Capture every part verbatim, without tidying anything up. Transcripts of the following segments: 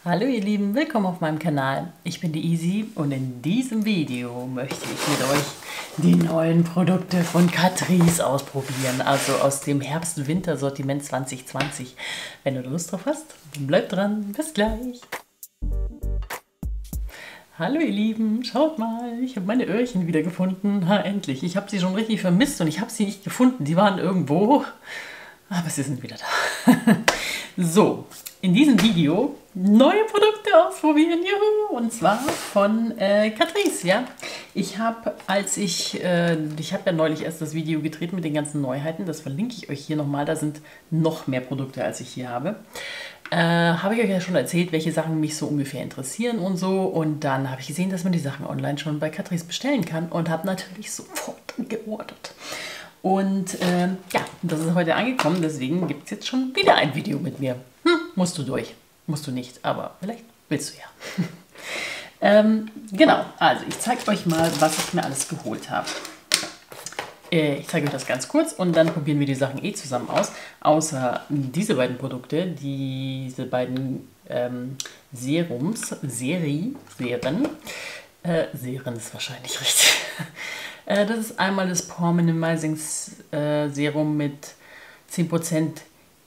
Hallo ihr Lieben, willkommen auf meinem Kanal. Ich bin die Easy und in diesem Video möchte ich mit euch die neuen Produkte von Catrice ausprobieren, also aus dem Herbst-Winter-Sortiment zwanzig zwanzig. Wenn du Lust drauf hast, dann bleib dran, bis gleich. Hallo ihr Lieben, schaut mal, ich habe meine Öhrchen wieder gefunden. Ha, endlich, ich habe sie schon richtig vermisst und ich habe sie nicht gefunden. Sie waren irgendwo, aber sie sind wieder da. So, in diesem Video neue Produkte ausprobieren, juhu, und zwar von äh, Catrice, ja. Ich habe, als ich, äh, ich habe ja neulich erst das Video gedreht mit den ganzen Neuheiten, das verlinke ich euch hier nochmal, da sind noch mehr Produkte, als ich hier habe. Äh, habe ich euch ja schon erzählt, welche Sachen mich so ungefähr interessieren und so, und dann habe ich gesehen, dass man die Sachen online schon bei Catrice bestellen kann und habe natürlich sofort geordert. Und äh, ja, das ist heute angekommen, deswegen gibt es jetzt schon wieder ein Video mit mir. Hm, musst du durch. Musst du nicht, aber vielleicht willst du ja. ähm, genau, also ich zeige euch mal, was ich mir alles geholt habe. Äh, ich zeige euch das ganz kurz und dann probieren wir die Sachen eh zusammen aus. Außer diese beiden Produkte, diese beiden ähm, Serums, Seri, Seren, äh, Seren ist wahrscheinlich richtig. äh, das ist einmal das Pore Minimizing äh, Serum mit zehn Prozent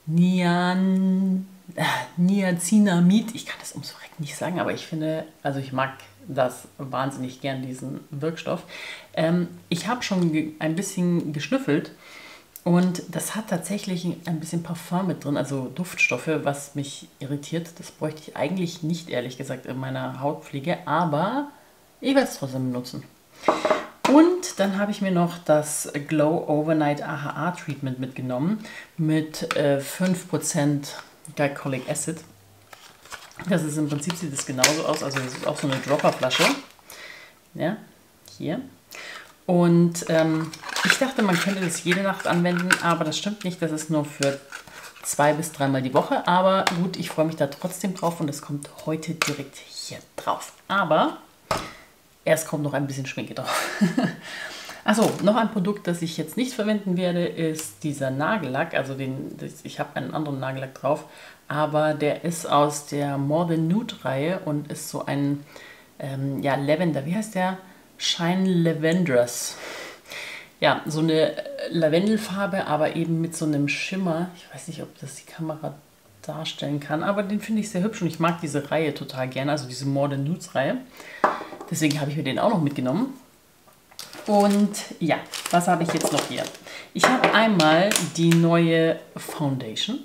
Nian... Niacinamid, ich kann das ums Verrecken nicht sagen, aber ich finde, also ich mag das wahnsinnig gern, diesen Wirkstoff. Ähm, ich habe schon ein bisschen geschnüffelt und das hat tatsächlich ein bisschen Parfum mit drin, also Duftstoffe, was mich irritiert. Das bräuchte ich eigentlich nicht, ehrlich gesagt, in meiner Hautpflege, aber ich werde es trotzdem benutzen. Und dann habe ich mir noch das Glow Overnight A H A Treatment mitgenommen mit äh, fünf Prozent Glycolic Acid. Das ist im Prinzip, sieht das genauso aus, also das ist auch so eine Dropperflasche. Ja, hier. Und ähm, ich dachte, man könnte das jede Nacht anwenden, aber das stimmt nicht, das ist nur für zwei bis dreimal die Woche. Aber gut, ich freue mich da trotzdem drauf und es kommt heute direkt hier drauf. Aber erst kommt noch ein bisschen Schminke drauf. Achso, noch ein Produkt, das ich jetzt nicht verwenden werde, ist dieser Nagellack. Also den, ich habe einen anderen Nagellack drauf, aber der ist aus der More Than Nude Reihe und ist so ein ähm, ja, Lavender. Wie heißt der? Shine Lavendrous. Ja, so eine Lavendelfarbe, aber eben mit so einem Schimmer. Ich weiß nicht, ob das die Kamera darstellen kann, aber den finde ich sehr hübsch und ich mag diese Reihe total gerne, also diese More Than Nudes Reihe. Deswegen habe ich mir den auch noch mitgenommen. Und ja, was habe ich jetzt noch hier? Ich habe einmal die neue Foundation,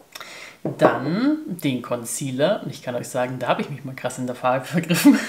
dann den Concealer. Und ich kann euch sagen, da habe ich mich mal krass in der Farbe vergriffen.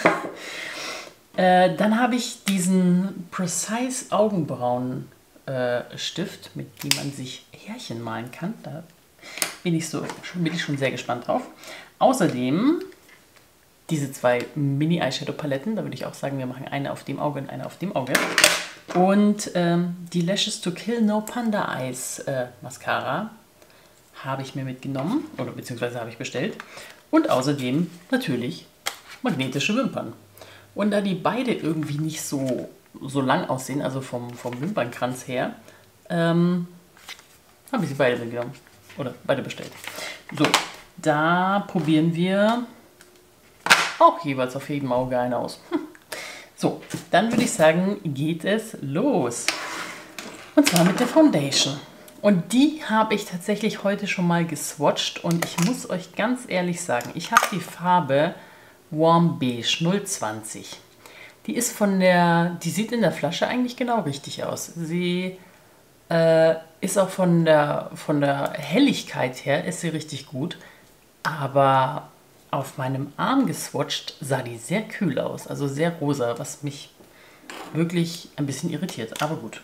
äh, dann habe ich diesen Precise Augenbrauenstift, äh, mit dem man sich Härchen malen kann. Da bin ich, so, bin ich schon sehr gespannt drauf. Außerdem diese zwei Mini-Eyeshadow-Paletten, da würde ich auch sagen, wir machen eine auf dem Auge und eine auf dem Auge. Und ähm, die Lashes to Kill No Panda Eyes äh, Mascara habe ich mir mitgenommen, oder beziehungsweise habe ich bestellt. Und außerdem natürlich magnetische Wimpern. Und da die beide irgendwie nicht so, so lang aussehen, also vom, vom Wimpernkranz her, ähm, habe ich sie beide mitgenommen. Oder beide bestellt. So, da probieren wir auch jeweils auf jedem Auge eine aus. Hm. So, dann würde ich sagen, geht es los. Und zwar mit der Foundation. Und die habe ich tatsächlich heute schon mal geswatcht und ich muss euch ganz ehrlich sagen, ich habe die Farbe Warm Beige null zwanzig. Die ist von der, die sieht in der Flasche eigentlich genau richtig aus. Sie äh, ist auch von der, von der Helligkeit her, ist sie richtig gut, aber auf meinem Arm geswatcht sah die sehr kühl aus, also sehr rosa, was mich wirklich ein bisschen irritiert, aber gut.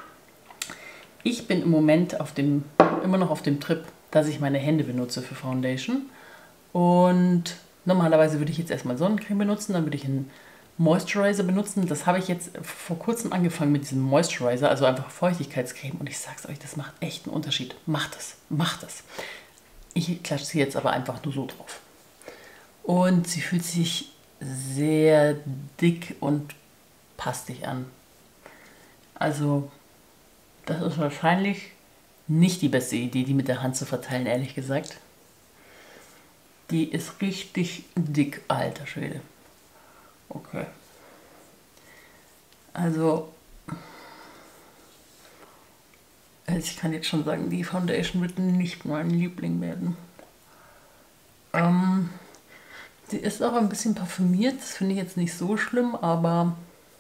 Ich bin im Moment auf dem, immer noch auf dem Trip, dass ich meine Hände benutze für Foundation und normalerweise würde ich jetzt erstmal Sonnencreme benutzen, dann würde ich einen Moisturizer benutzen. Das habe ich jetzt vor kurzem angefangen mit diesem Moisturizer, also einfach Feuchtigkeitscreme und ich sag's euch, das macht echt einen Unterschied. Macht es, macht es. Ich klatsche sie jetzt aber einfach nur so drauf. Und sie fühlt sich sehr dick und pastig an. Also, das ist wahrscheinlich nicht die beste Idee, die mit der Hand zu verteilen, ehrlich gesagt. Die ist richtig dick, alter Schwede. Okay. Also, ich kann jetzt schon sagen, die Foundation wird nicht mein Liebling werden. Ähm, sie ist auch ein bisschen parfümiert, das finde ich jetzt nicht so schlimm, aber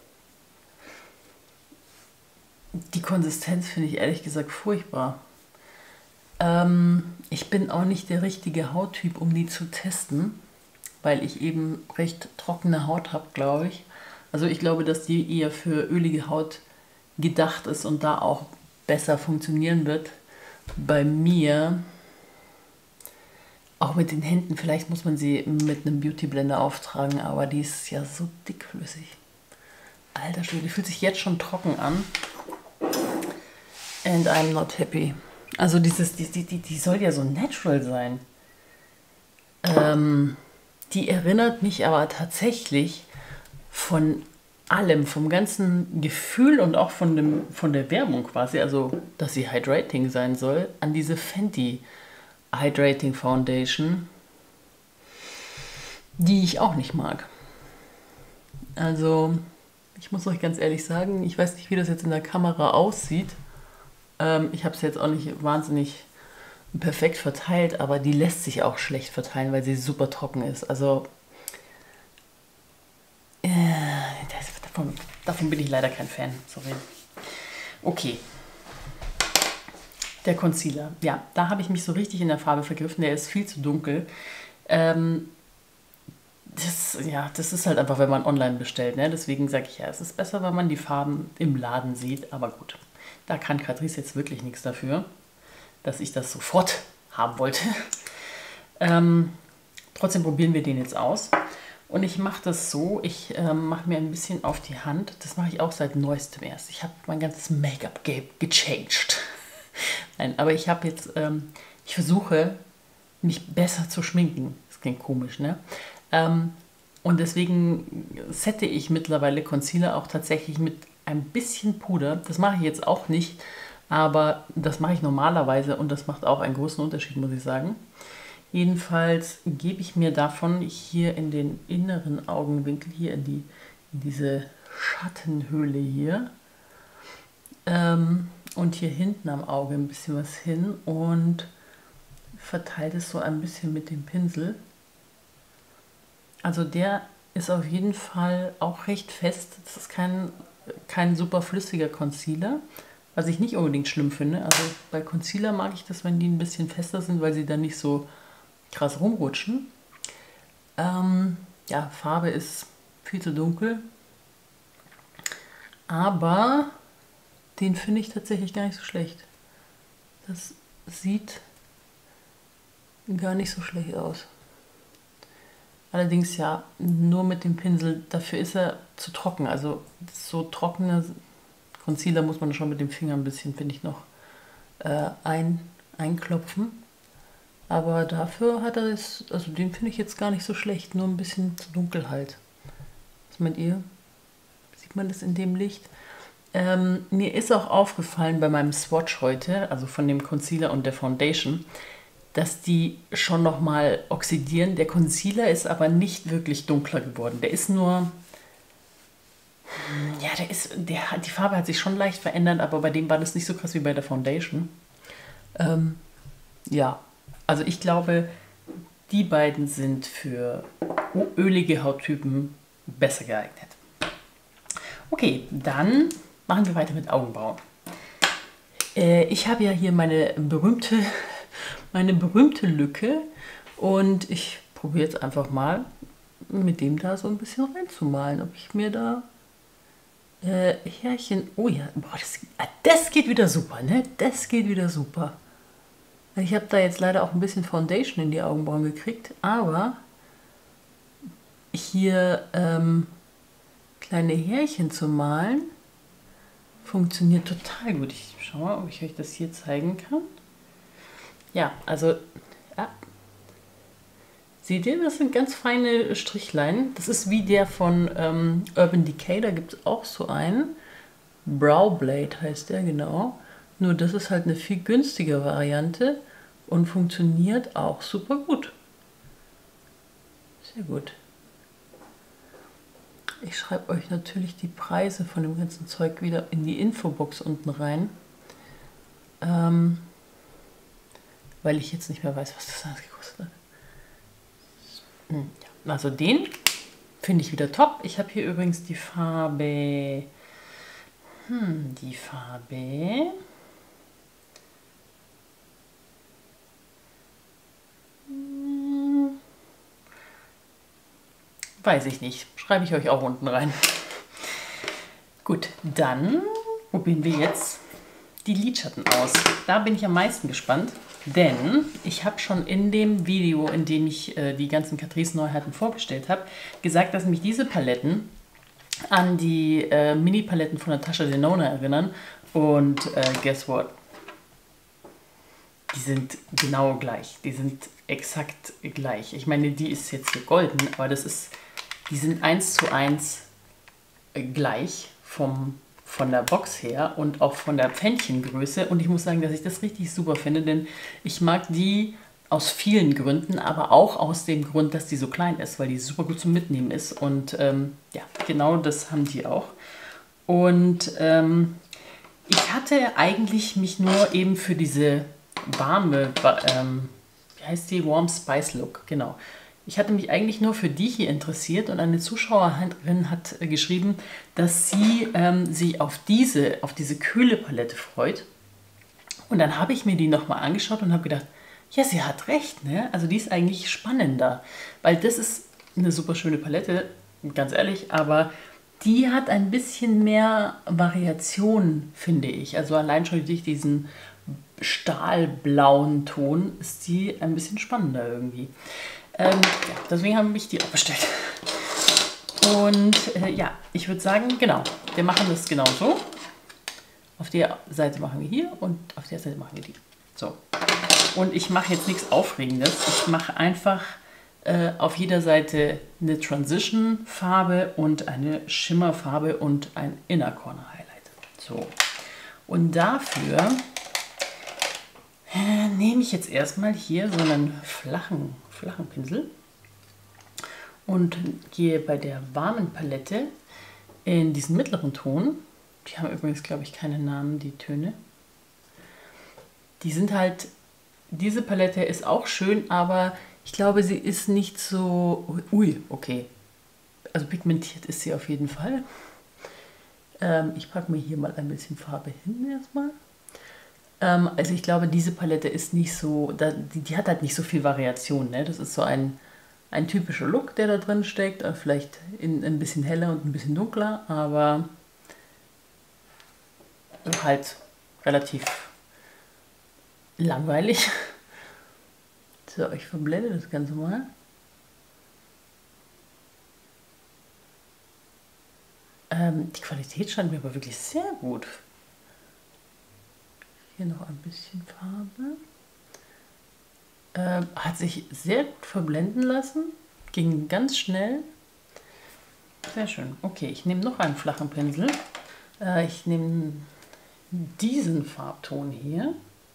die Konsistenz finde ich ehrlich gesagt furchtbar. Ähm, ich bin auch nicht der richtige Hauttyp, um die zu testen, weil ich eben recht trockene Haut habe, glaube ich. Also ich glaube, dass die eher für ölige Haut gedacht ist und da auch besser funktionieren wird. Bei mir, auch mit den Händen, vielleicht muss man sie mit einem Beauty Blender auftragen, aber die ist ja so dickflüssig. Alter Schwede, die fühlt sich jetzt schon trocken an. And I'm not happy. Also dieses, die, die, die, die soll ja so natural sein. Ähm, die erinnert mich aber tatsächlich von allem, vom ganzen Gefühl und auch von, dem, von der Werbung quasi, also dass sie hydrating sein soll, an diese Fenty Hydrating Foundation, die ich auch nicht mag. Also ich muss euch ganz ehrlich sagen, ich weiß nicht, wie das jetzt in der Kamera aussieht. Ähm, ich habe es jetzt auch nicht wahnsinnig perfekt verteilt, aber die lässt sich auch schlecht verteilen, weil sie super trocken ist. Also äh, das, davon, davon bin ich leider kein Fan. Sorry. Okay. Der Concealer. Ja, da habe ich mich so richtig in der Farbe vergriffen. Der ist viel zu dunkel. Ähm, das, ja, das ist halt einfach, wenn man online bestellt. Ne? Deswegen sage ich ja, es ist besser, wenn man die Farben im Laden sieht. Aber gut, da kann Catrice jetzt wirklich nichts dafür, dass ich das sofort haben wollte. Ähm, trotzdem probieren wir den jetzt aus. Und ich mache das so, ich ähm, mache mir ein bisschen auf die Hand. Das mache ich auch seit neuestem erst. Ich habe mein ganzes Make-up ge gechanged. Nein, aber ich habe jetzt, ähm, ich versuche, mich besser zu schminken. Das klingt komisch, ne? Ähm, und deswegen sette ich mittlerweile Concealer auch tatsächlich mit ein bisschen Puder. Das mache ich jetzt auch nicht, aber das mache ich normalerweise und das macht auch einen großen Unterschied, muss ich sagen. Jedenfalls gebe ich mir davon hier in den inneren Augenwinkel, hier in, die, in diese Schattenhöhle hier, ähm, und hier hinten am Auge ein bisschen was hin und verteile es so ein bisschen mit dem Pinsel. Also der ist auf jeden Fall auch recht fest. Das ist kein, kein super flüssiger Concealer, was ich nicht unbedingt schlimm finde. Also bei Concealer mag ich das, wenn die ein bisschen fester sind, weil sie dann nicht so krass rumrutschen. Ähm, ja, Farbe ist viel zu dunkel. Aber den finde ich tatsächlich gar nicht so schlecht. Das sieht gar nicht so schlecht aus. Allerdings ja, nur mit dem Pinsel, dafür ist er zu trocken. Also so trockene Concealer muss man schon mit dem Finger ein bisschen, finde ich, noch äh, ein, einklopfen. Aber dafür hat er es, also den finde ich jetzt gar nicht so schlecht, nur ein bisschen zu dunkel halt. Was meint ihr? Sieht man das in dem Licht? Ähm, mir ist auch aufgefallen bei meinem Swatch heute, also von dem Concealer und der Foundation, dass die schon nochmal oxidieren. Der Concealer ist aber nicht wirklich dunkler geworden. Der ist nur, ja, der ist, der, die Farbe hat sich schon leicht verändert, aber bei dem war das nicht so krass wie bei der Foundation. Ähm, ja, also ich glaube, die beiden sind für ölige Hauttypen besser geeignet. Okay, dann machen wir weiter mit Augenbrauen. Äh, ich habe ja hier meine berühmte, meine berühmte Lücke und ich probiere jetzt einfach mal mit dem da so ein bisschen reinzumalen, ob ich mir da äh, Härchen, oh ja, boah, das, das geht wieder super, ne? Das geht wieder super. Ich habe da jetzt leider auch ein bisschen Foundation in die Augenbrauen gekriegt, aber hier ähm, kleine Härchen zu malen, funktioniert total gut. Ich schau mal, ob ich euch das hier zeigen kann. Ja, also, ja. Seht ihr, das sind ganz feine Strichlein. Das ist wie der von ähm, Urban Decay, da gibt es auch so einen. Brow Blade heißt der, genau. Nur das ist halt eine viel günstige Variante und funktioniert auch super gut. Sehr gut. Ich schreibe euch natürlich die Preise von dem ganzen Zeug wieder in die Infobox unten rein. Ähm, weil ich jetzt nicht mehr weiß, was das alles gekostet hat. Hm, ja. Also den finde ich wieder top. Ich habe hier übrigens die Farbe... Hm, die Farbe... Hm, weiß ich nicht. Schreibe ich euch auch unten rein. Gut, dann probieren wir jetzt die Lidschatten aus. Da bin ich am meisten gespannt, denn ich habe schon in dem Video, in dem ich äh, die ganzen Catrice-Neuheiten vorgestellt habe, gesagt, dass mich diese Paletten an die äh, Mini-Paletten von Natasha Denona erinnern. Und äh, guess what? Die sind genau gleich. Die sind exakt gleich. Ich meine, die ist jetzt hier golden, aber das ist, die sind eins zu eins gleich vom von der Box her und auch von der Pfännchengröße. Und ich muss sagen, dass ich das richtig super finde, denn ich mag die aus vielen Gründen, aber auch aus dem Grund, dass die so klein ist, weil die super gut zum Mitnehmen ist. Und ähm, ja, genau das haben die auch. Und ähm, ich hatte eigentlich mich nur eben für diese warme, ähm, wie heißt die? Warm Spice Look, genau. Ich hatte mich eigentlich nur für die hier interessiert und eine Zuschauerin hat äh, geschrieben, dass sie ähm, sich auf diese, auf diese kühle Palette freut. Und dann habe ich mir die nochmal angeschaut und habe gedacht, ja, sie hat recht, ne? Also die ist eigentlich spannender, weil das ist eine super schöne Palette, ganz ehrlich, aber die hat ein bisschen mehr Variation, finde ich. Also allein schon durch diesen stahlblauen Ton ist die ein bisschen spannender irgendwie. Ähm, ja, deswegen habe ich die auch bestellt. Und äh, ja, ich würde sagen, genau, wir machen das genau so. Auf der Seite machen wir hier und auf der Seite machen wir die. So. Und ich mache jetzt nichts Aufregendes. Ich mache einfach äh, auf jeder Seite eine Transition-Farbe und eine Schimmerfarbe und ein Inner Corner Highlight. So. Und dafür äh, nehme ich jetzt erstmal hier so einen flachen, flachen Pinsel und gehe bei der warmen Palette in diesen mittleren Ton. Die haben übrigens, glaube ich, keine Namen, die Töne. Die sind halt, diese Palette ist auch schön, aber ich glaube, sie ist nicht so, ui, okay. Also pigmentiert ist sie auf jeden Fall. Ähm, ich packe mir hier mal ein bisschen Farbe hin erstmal. Ähm, also ich glaube, diese Palette ist nicht so, da, die, die hat halt nicht so viel Variation. Ne? Das ist so ein, ein typischer Look, der da drin steckt. Vielleicht in, ein bisschen heller und ein bisschen dunkler, aber halt relativ langweilig. So, ich verblende das Ganze mal. Ähm, die Qualität scheint mir aber wirklich sehr gut. Hier noch ein bisschen Farbe. Ähm, hat sich sehr gut verblenden lassen. Ging ganz schnell. Sehr schön. Okay, ich nehme noch einen flachen Pinsel. Äh, ich nehme diesen Farbton hier.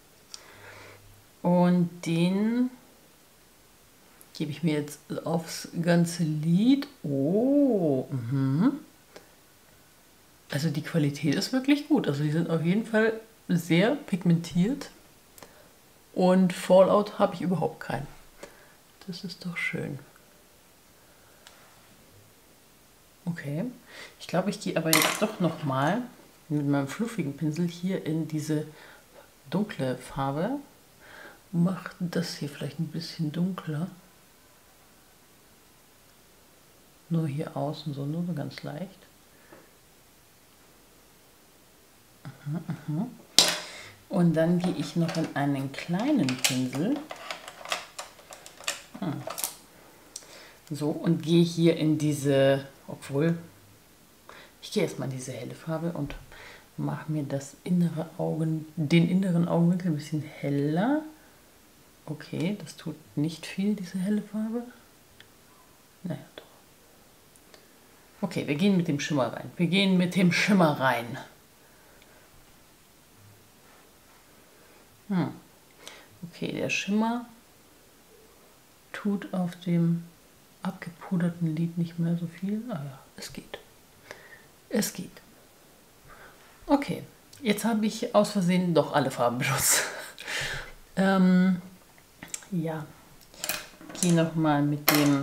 Und den gebe ich mir jetzt aufs ganze Lid. Oh, mhm. Also die Qualität ist wirklich gut. Also die sind auf jeden Fall sehr pigmentiert. Und Fallout habe ich überhaupt keinen. Das ist doch schön. Okay. Ich glaube, ich gehe aber jetzt doch nochmal mit meinem fluffigen Pinsel hier in diese dunkle Farbe. Mache das hier vielleicht ein bisschen dunkler. Nur hier außen so, nur so ganz leicht. Aha, aha. Und dann gehe ich noch in einen kleinen Pinsel. Hm. So, und gehe hier in diese, obwohl, ich gehe erstmal in diese helle Farbe und mache mir das innere Augen, den inneren Augenwinkel ein bisschen heller. Okay, das tut nicht viel, diese helle Farbe. Naja, doch. Okay, wir gehen mit dem Schimmer rein. Wir gehen mit dem Schimmer rein. Hm. Okay, der Schimmer tut auf dem abgepuderten Lid nicht mehr so viel. Aber ja, es geht. Es geht. Okay, jetzt habe ich aus Versehen doch alle Farben benutzt. ähm, ja, gehe nochmal mit dem,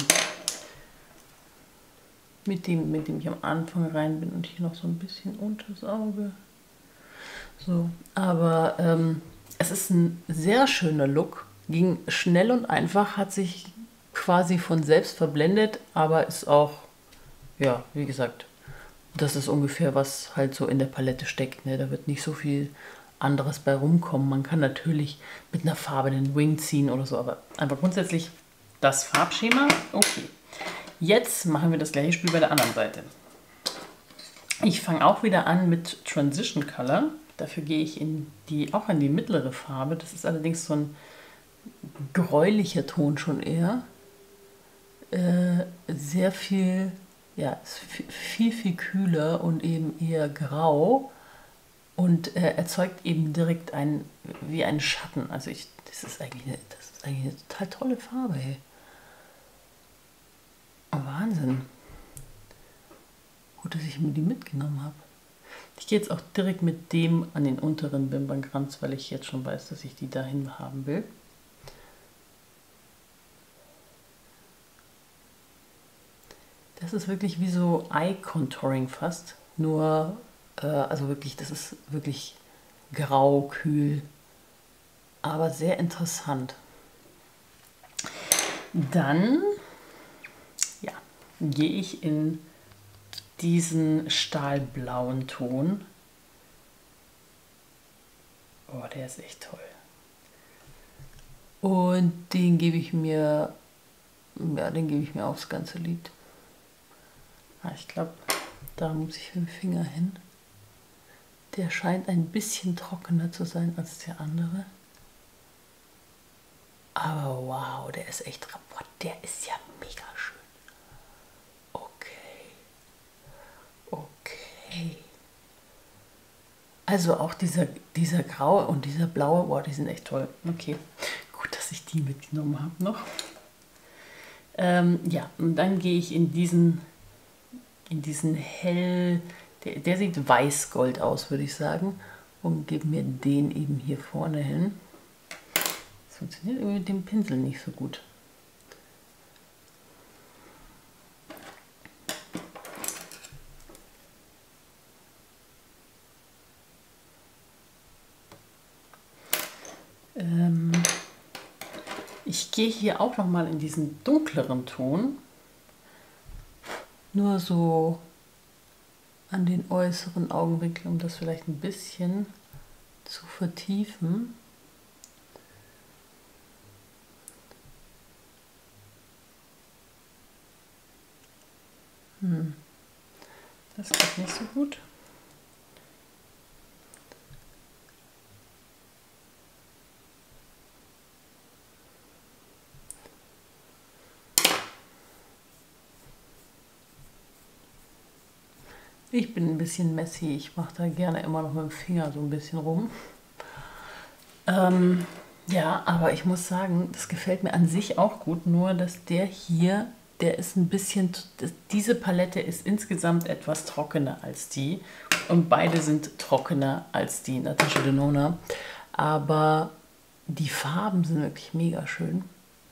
mit dem, mit dem ich am Anfang rein bin und hier noch so ein bisschen unters Auge. So, aber ähm, es ist ein sehr schöner Look. Ging schnell und einfach, hat sich quasi von selbst verblendet, aber ist auch, ja, wie gesagt, das ist ungefähr, was halt so in der Palette steckt. Ne? Da wird nicht so viel anderes bei rumkommen. Man kann natürlich mit einer Farbe den Wing ziehen oder so, aber einfach grundsätzlich das Farbschema. Okay, jetzt machen wir das gleiche Spiel bei der anderen Seite. Ich fange auch wieder an mit Transition Color. Dafür gehe ich in die, auch in die mittlere Farbe. Das ist allerdings so ein gräulicher Ton schon eher. Äh, sehr viel, ja, ist viel, viel kühler und eben eher grau und äh, erzeugt eben direkt ein, wie einen Schatten. Also ich, das ist eigentlich eine, das ist eigentlich eine total tolle Farbe. Hey. Oh, Wahnsinn. Gut, dass ich mir die mitgenommen habe. Ich gehe jetzt auch direkt mit dem an den unteren Wimpernkranz, weil ich jetzt schon weiß, dass ich die dahin haben will. Das ist wirklich wie so Eye-Contouring fast. Nur, äh, also wirklich, das ist wirklich grau, kühl, aber sehr interessant. Dann, ja, gehe ich in diesen stahlblauen Ton. Oh, der ist echt toll. Und den gebe ich mir, ja, den gebe ich mir aufs ganze Lid. Ah, ich glaube, da muss ich mit dem Finger hin. Der scheint ein bisschen trockener zu sein als der andere. Aber wow, der ist echt rapport. Der ist ja mega schön. Okay. Also auch dieser, dieser graue und dieser blaue, boah, die sind echt toll. Okay, gut, dass ich die mitgenommen habe noch. Ähm, ja, und dann gehe ich in diesen, in diesen hell, der, der sieht weiß-gold aus, würde ich sagen. Und gebe mir den eben hier vorne hin. Das funktioniert irgendwie mit dem Pinsel nicht so gut. Ich gehe hier auch noch mal in diesen dunkleren Ton, nur so an den äußeren Augenwinkeln, um das vielleicht ein bisschen zu vertiefen. Hm. Das geht nicht so gut. Ich bin ein bisschen messy, ich mache da gerne immer noch mit dem Finger so ein bisschen rum. Ähm, ja, aber ich muss sagen, das gefällt mir an sich auch gut, nur dass der hier, der ist ein bisschen, diese Palette ist insgesamt etwas trockener als die und beide sind trockener als die Natasha Denona, aber die Farben sind wirklich mega schön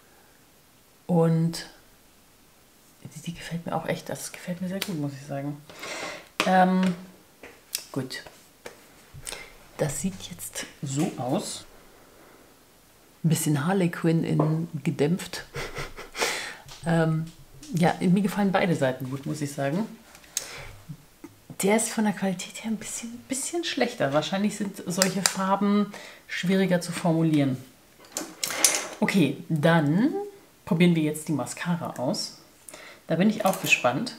und die, die gefällt mir auch echt, das gefällt mir sehr gut, muss ich sagen. Ähm, gut, das sieht jetzt so aus. Ein bisschen Harlequin in gedämpft. ähm, ja, mir gefallen beide Seiten gut, muss ich sagen. Der ist von der Qualität her ein bisschen, bisschen schlechter. Wahrscheinlich sind solche Farben schwieriger zu formulieren. Okay, dann probieren wir jetzt die Mascara aus. Da bin ich auch gespannt.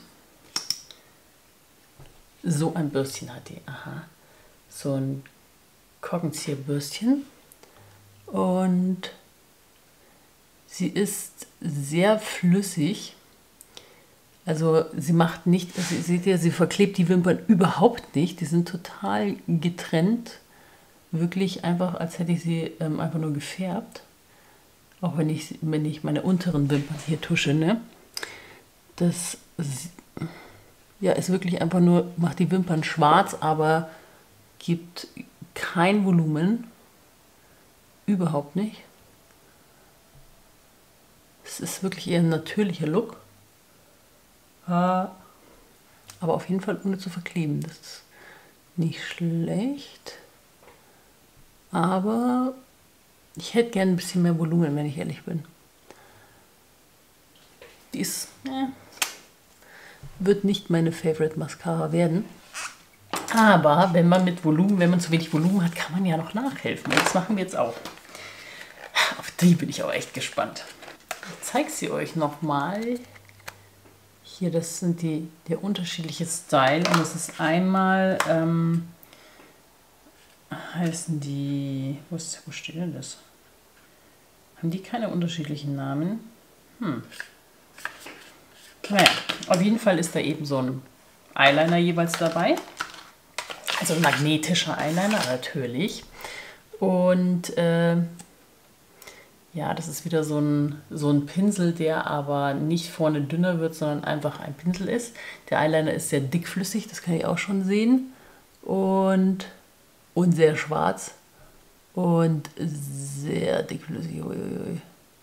So ein Bürstchen hat die. Aha. So ein Korkenzieherbürstchen. Und sie ist sehr flüssig. Also sie macht nicht, also seht ihr, sie verklebt die Wimpern überhaupt nicht. Die sind total getrennt. Wirklich einfach, als hätte ich sie ähm, einfach nur gefärbt. Auch wenn ich, wenn ich meine unteren Wimpern hier tusche, ne? Das ja, ist wirklich einfach nur, macht die Wimpern schwarz, aber gibt kein Volumen. Überhaupt nicht. Es ist wirklich eher ein natürlicher Look. Aber auf jeden Fall ohne zu verkleben. Das ist nicht schlecht. Aber ich hätte gern ein bisschen mehr Volumen, wenn ich ehrlich bin. Die ist, äh, wird nicht meine Favorite Mascara werden. Aber wenn man mit Volumen, wenn man zu wenig Volumen hat, kann man ja noch nachhelfen. Das machen wir jetzt auch. Auf die bin ich auch echt gespannt. Ich zeige sie euch nochmal. Hier, das sind die, der unterschiedliche Style. Und das ist einmal, ähm, heißen die, wo, ist, wo steht denn das? Haben die keine unterschiedlichen Namen? Hm. Naja, auf jeden Fall ist da eben so ein Eyeliner jeweils dabei. Also ein magnetischer Eyeliner, natürlich. Und äh, ja, das ist wieder so ein, so ein Pinsel, der aber nicht vorne dünner wird, sondern einfach ein Pinsel ist. Der Eyeliner ist sehr dickflüssig, das kann ich auch schon sehen. Und, und sehr schwarz. Und sehr dickflüssig. Uiuiui.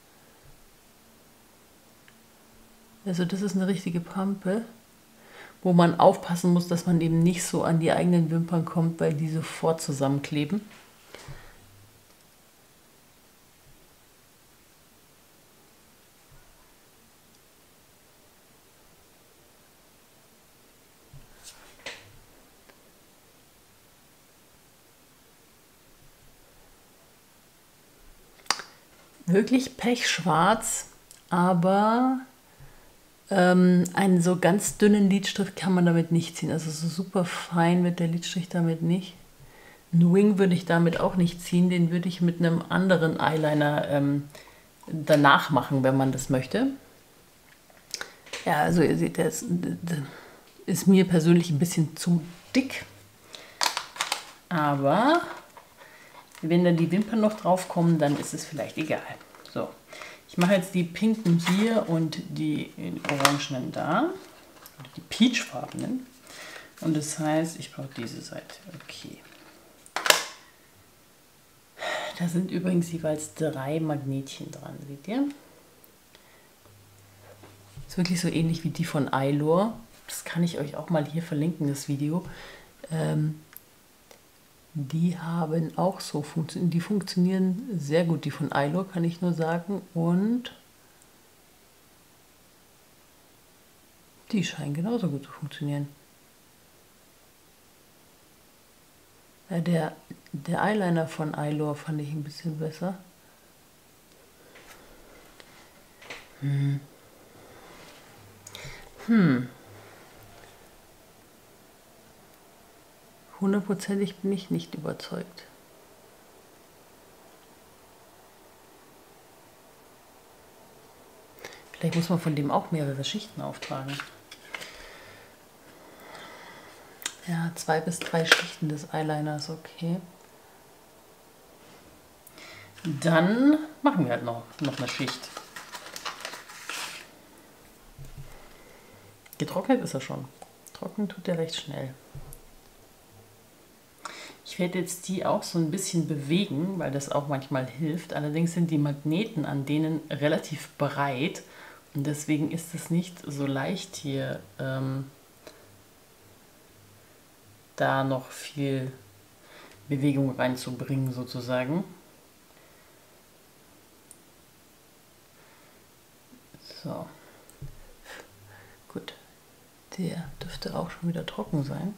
Also das ist eine richtige Pampe, wo man aufpassen muss, dass man eben nicht so an die eigenen Wimpern kommt, weil die sofort zusammenkleben. Wirklich pechschwarz, aber ähm, einen so ganz dünnen Lidstrich kann man damit nicht ziehen. Also so super fein wird der Lidstrich damit nicht. Einen Wing würde ich damit auch nicht ziehen, den würde ich mit einem anderen Eyeliner ähm, danach machen, wenn man das möchte. Ja, also ihr seht, das, das ist mir persönlich ein bisschen zu dick. Aber wenn dann die Wimpern noch drauf kommen, dann ist es vielleicht egal. So, ich mache jetzt die pinken hier und die orangenen da. Oder die peachfarbenen. Und das heißt, ich brauche diese Seite. Okay. Da sind übrigens jeweils drei Magnetchen dran, seht ihr? Ist wirklich so ähnlich wie die von Eylure. Das kann ich euch auch mal hier verlinken, das Video. Ähm, Die haben auch so funktioniert. Die funktionieren sehr gut, die von Eylure, kann ich nur sagen. Und die scheinen genauso gut zu funktionieren. Ja, der, der Eyeliner von Eylure fand ich ein bisschen besser. Hm. Hm. Hundertprozentig bin ich nicht überzeugt. Vielleicht muss man von dem auch mehrere Schichten auftragen. Ja, zwei bis drei Schichten des Eyeliners, okay. Dann machen wir halt noch, noch eine Schicht. Getrocknet ist er schon. Trocknen tut er recht schnell. Ich werde jetzt die auch so ein bisschen bewegen, weil das auch manchmal hilft. Allerdings sind die Magneten an denen relativ breit und deswegen ist es nicht so leicht hier ähm, da noch viel Bewegung reinzubringen sozusagen. So. Gut. Der dürfte auch schon wieder trocken sein.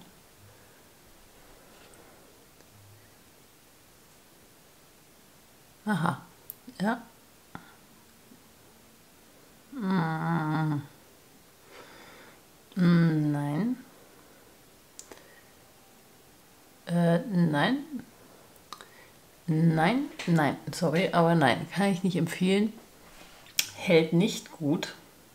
Aha, ja. Mm. Mm, nein. Äh, nein. Nein, nein, sorry, aber nein, kann ich nicht empfehlen. Hält nicht gut.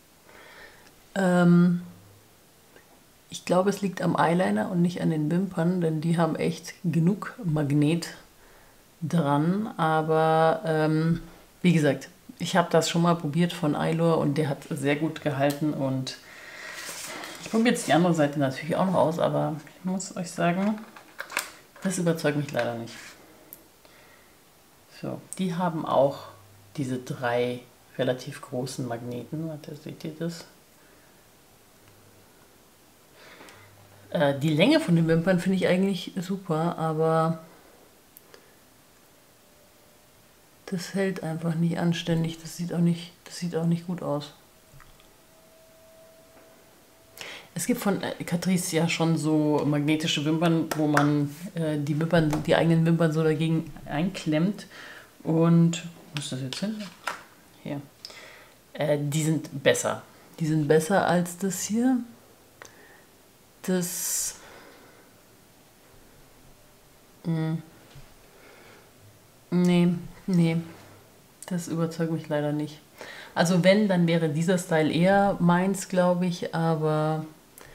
Ähm, ich glaube, es liegt am Eyeliner und nicht an den Wimpern, denn die haben echt genug Magnet dran, aber ähm, wie gesagt, ich habe das schon mal probiert von Eylure und der hat sehr gut gehalten und Ich probiere jetzt die andere Seite natürlich auch noch aus, aber ich muss euch sagen, das überzeugt mich leider nicht. So, die haben auch diese drei relativ großen Magneten. Warte, seht ihr das? Äh, die Länge von den Wimpern finde ich eigentlich super, aber das hält einfach nicht anständig. Das sieht auch nicht, das sieht auch nicht gut aus. Es gibt von Catrice ja schon so magnetische Wimpern, wo man äh, die Wimpern, die eigenen Wimpern so dagegen einklemmt. Und wo ist das jetzt hin? Hier. Äh, die sind besser. Die sind besser als das hier. Das. Mh. Nee, nee. Das überzeugt mich leider nicht. Also wenn, dann wäre dieser Style eher meins, glaube ich, aber.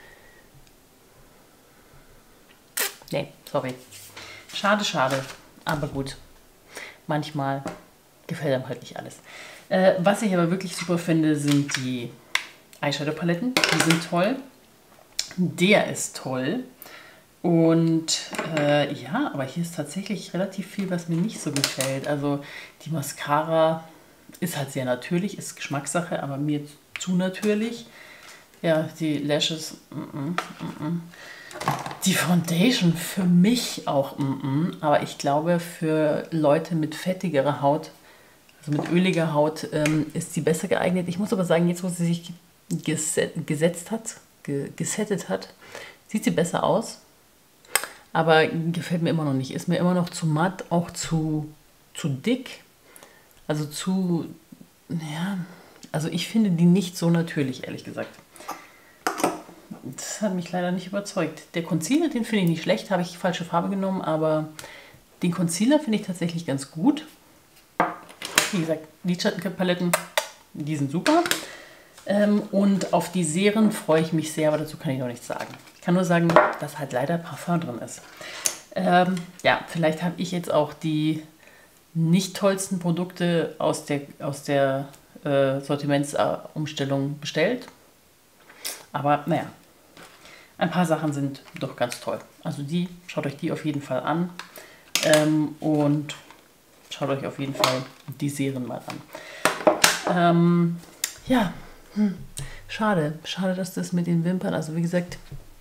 Nee, sorry. Schade, schade. Aber gut. Manchmal gefällt einem halt nicht alles. Äh, was ich aber wirklich super finde, sind die Eyeshadow-Paletten. Die sind toll. Der ist toll. Und äh, ja, aber hier ist tatsächlich relativ viel, was mir nicht so gefällt. Also die Mascara ist halt sehr natürlich, ist Geschmackssache, aber mir zu natürlich. Ja, die Lashes, mm -mm, mm -mm. Die Foundation für mich auch, mm -mm. Aber ich glaube, für Leute mit fettigerer Haut, also mit öliger Haut, ähm, ist sie besser geeignet. Ich muss aber sagen, jetzt wo sie sich geset gesetzt hat, ge gesettet hat, sieht sie besser aus. Aber gefällt mir immer noch nicht. Ist mir immer noch zu matt, auch zu, zu dick. Also zu, ja, also ich finde die nicht so natürlich, ehrlich gesagt. Das hat mich leider nicht überzeugt. Der Concealer, den finde ich nicht schlecht, habe ich falsche Farbe genommen, aber den Concealer finde ich tatsächlich ganz gut. Wie gesagt, Lidschattenpaletten, die sind super. Ähm, und auf die Serien freue ich mich sehr, aber dazu kann ich noch nichts sagen. Ich kann nur sagen, dass halt leider Parfum drin ist. Ähm, ja, vielleicht habe ich jetzt auch die nicht tollsten Produkte aus der, aus der äh, Sortimentsumstellung bestellt. Aber naja, ein paar Sachen sind doch ganz toll. Also die, schaut euch die auf jeden Fall an. Ähm, und schaut euch auf jeden Fall die Serien mal an. Ähm, ja, hm. schade. Schade, dass das mit den Wimpern, also wie gesagt,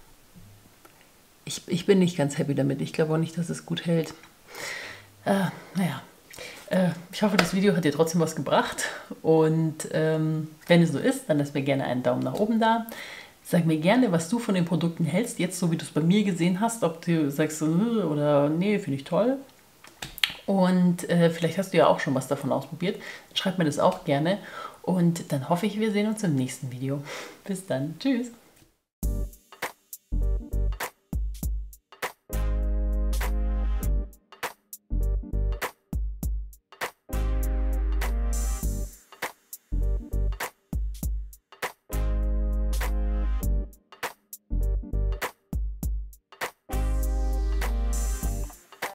ich, ich bin nicht ganz happy damit. Ich glaube auch nicht, dass es gut hält. Äh, naja. Äh, ich hoffe, das Video hat dir trotzdem was gebracht. Und ähm, wenn es so ist, dann lass mir gerne einen Daumen nach oben da. Sag mir gerne, was du von den Produkten hältst, jetzt so wie du es bei mir gesehen hast, ob du sagst, oder nee, finde ich toll. Und äh, vielleicht hast du ja auch schon was davon ausprobiert. Schreib mir das auch gerne. Und dann hoffe ich, wir sehen uns im nächsten Video. Bis dann. Tschüss.